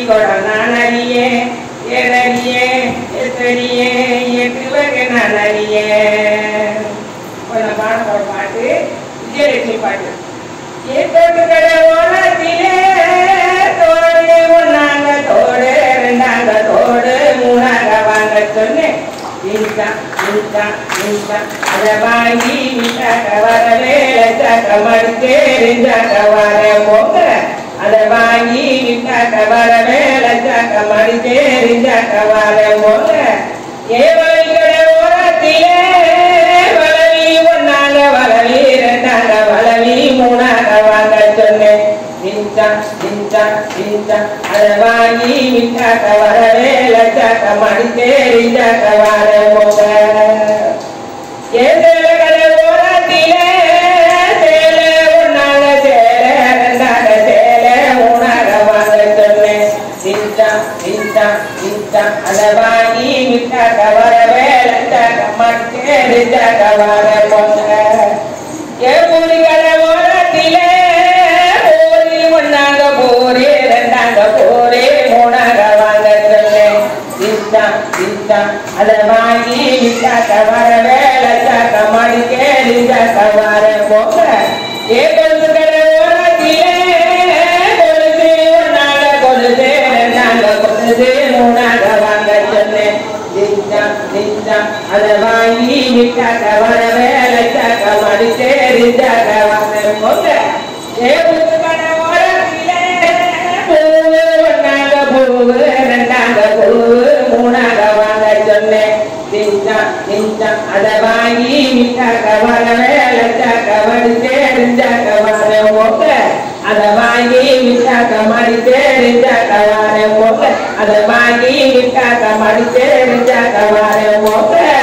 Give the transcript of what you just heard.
நானறியே ஏனறியே எத்தறியே எட்டுவகை நானறியே பாட்டு விஜயலட்சுமி பாட்டு ஏத்தோட்டு கடை ஓனத்திலே தோடு ஒன்னாங்க தோடு ரெண்டாங்க தோடு மூணாங்க வாங்க சொன்னேன் அதை வாங்கி விட்டாக்க வரவே லட்சாக்க மடித்தே ரெண்டாக்க வர போங்க அதை வாங்கி விட்டாக்க வரவே லட்சாக்க மடித்தே ரெண்டாக்க வர போங்க ஏவலை கடை ஓரத்திலே வளவி ஒன்னாங்க வளவி ரெண்டாங்க வளவி மூணாங்க வாங்க சொன்னேன் அதை வாங்கி விட்டாக்க வரவே லட்சாக்க மடித்தே ரெண்டாக்க வர போங்க ஏதேல கடை ஓரத்திலே சேலை ஒன்னாங்க சேலை ரெண்டாங்க சேலை மூணாங்க வாங்க சொன்னேன் அதை வாங்கி விட்டாக்க வரவே லட்சாக்க மடித்தே ரெண்டாக்க வர போங்க ஏபூரி கடை ஓரத்திலே போரி ஒன்னாங்க போரி ரெண்டாங்க போரி மூணாங்க வாங்க சொன்னேன் அதை வாங்கி விட்டாக்க வரவே லட்சாக்க மடிக்கே ரெண்டாக்க வர போங்க ஏபூரி கடை ஓரத்திலே கொலுசு ஒன்னாங்க கொலுசு ரெண்டாங்க கொலுசு மூணாங்க வாங்க சொன்னேன் அதை வாங்கி விட்டாக்க வரவே லட்சாக்க மடித்தே ரெண்டாக்க வர போங்க ஏபூரி கடை ஓரத்திலே பூவு ஒன்னாங்க பூவு ரெண்டாங்க பூவு மூணாங்க வாங்க சொன்னேன் அதை வாங்கி விட்டாக்க வரவே லட்சாக்க மடித்தே ரெண்டாக்க வர போங்க அதை வாங்கி விட்டாக்க மடித்தே ரெண்டாக்க வர போங்க அதை வாங்கி விட்டாக்க மடித்தே ரெண்டாக்க வர போங்க